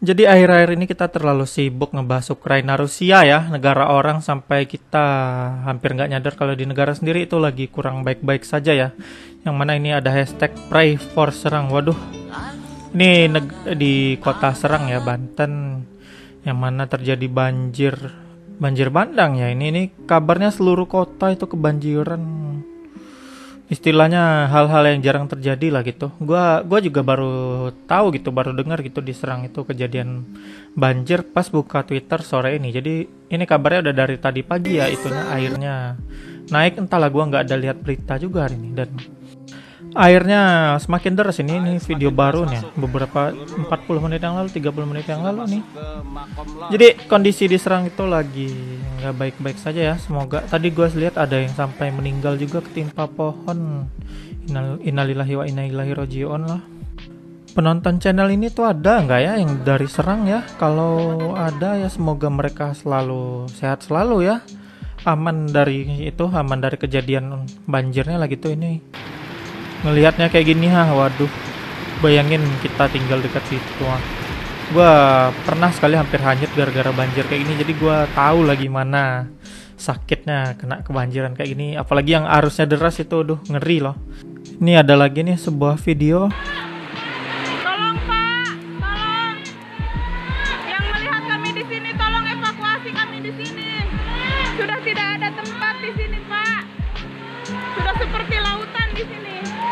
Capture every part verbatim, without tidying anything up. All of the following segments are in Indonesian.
Jadi akhir-akhir ini kita terlalu sibuk ngebahas Ukraina Rusia ya, negara orang sampai kita hampir nggak nyadar kalau di negara sendiri itu lagi kurang baik-baik saja ya. Yang mana ini ada hashtag Pray for Serang. Waduh, ini di kota Serang ya, Banten, yang mana terjadi banjir, banjir bandang ya. Ini ini kabarnya seluruh kota itu kebanjiran. Istilahnya hal-hal yang jarang terjadi lah gitu. Gua gua juga baru tahu gitu, baru dengar gitu di Serang itu kejadian banjir pas buka Twitter sore ini. Jadi ini kabarnya udah dari tadi pagi ya, itunya airnya naik, entahlah, gua nggak ada lihat berita juga hari ini. Dan airnya semakin deras. Ini ini video baru nih, beberapa empat puluh menit yang lalu, tiga puluh menit yang lalu nih. Jadi kondisi di Serang itu lagi nggak baik-baik saja ya. Semoga, tadi gue lihat ada yang sampai meninggal juga ketimpa pohon. Innal- Innalillahi wa inna ilaihi rajiun lah. Penonton channel ini tuh ada nggak ya yang dari Serang ya? Kalau ada ya semoga mereka selalu sehat selalu ya. Aman dari itu, aman dari kejadian banjirnya lah gitu. Ini ngelihatnya kayak gini, ha, waduh, bayangin kita tinggal dekat situ. Gue pernah sekali hampir hanyut gara-gara banjir kayak gini, jadi gue tahu lah gimana sakitnya kena kebanjiran kayak gini, apalagi yang arusnya deras itu, aduh, ngeri loh. Ini ada lagi nih sebuah video. Tolong Pak, tolong. Yang melihat kami di sini, tolong evakuasi kami di sini. Sudah tidak ada tempat di sini, Pak. Sudah seperti lautan di sini.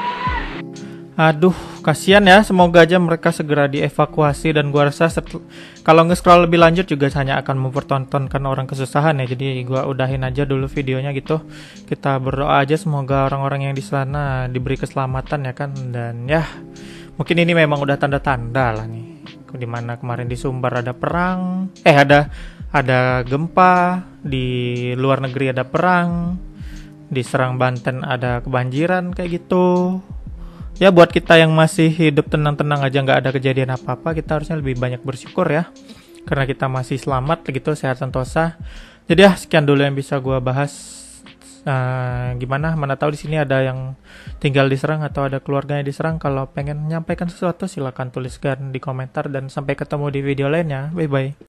Aduh, kasihan ya. Semoga aja mereka segera dievakuasi. Dan gua rasa setel- kalau nge-scroll lebih lanjut juga hanya akan mempertontonkan orang kesusahan ya. Jadi gua udahin aja dulu videonya gitu. Kita berdoa aja semoga orang-orang yang di sana diberi keselamatan ya kan. Dan ya, mungkin ini memang udah tanda-tanda lah nih. Dimana kemarin di Sumbar ada perang, eh ada ada gempa, di luar negeri ada perang, di Serang Banten ada kebanjiran kayak gitu. Ya buat kita yang masih hidup tenang-tenang aja, nggak ada kejadian apa-apa, kita harusnya lebih banyak bersyukur ya, karena kita masih selamat gitu, sehat sentosa. Jadi ya sekian dulu yang bisa gua bahas. Uh, gimana? Mana tahu di sini ada yang tinggal di Serang atau ada keluarganya di Serang. Kalau pengen menyampaikan sesuatu silakan tuliskan di komentar, dan sampai ketemu di video lainnya. Bye bye.